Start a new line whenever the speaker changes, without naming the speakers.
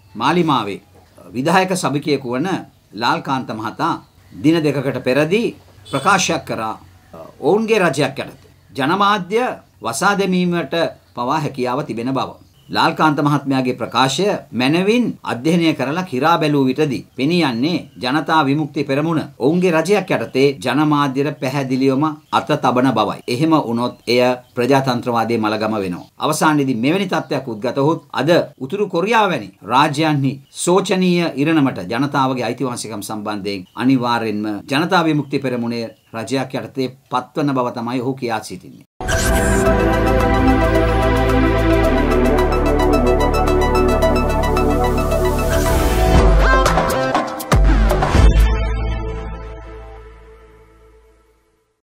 මාලිමාවේ විධායක සභිකයෙකු වන ලාල්කාන්ත මහතා දින දෙකකට පෙරදී ප්‍රකාශයක් කරා ඔවුන්ගේ රජයක් යටතේ ජනමාධ්‍ය වසා දැමීමට පවා හැකියාව තිබෙන බව. ලාල්කාන්ත මහත්මයාගේ ප්‍රකාශය මැනවින් අධ්‍යයනය කරලා කිරා බැලූ විටදී පෙනී යන්නේ ජනතා විමුක්ති පෙරමුණ ඔවුන්ගේ රජයක් යටතේ ජනමාධ්‍යයට පැහැදිලිවම අත තබන බවයි. එහෙම වුණොත් එය ප්‍රජාතන්ත්‍රවාදයේ මලගම වෙනවා. අවසානයේදී මෙවැනි තත්ත්වයක් උද්ගත වුත් අද උතුරු කොරියාව වැනි රාජ්‍යයන්හි සෝචනීය ඉරණමට ජනතාවගේ අයිතිවාසිකම් සම්බන්ධයෙන් අනිවාර්යෙන්ම ජනතා විමුක්ති පෙරමුණේ රජයක් යටතේ පත්වන බව තමයි ඔහු කියා සිටින්නේ.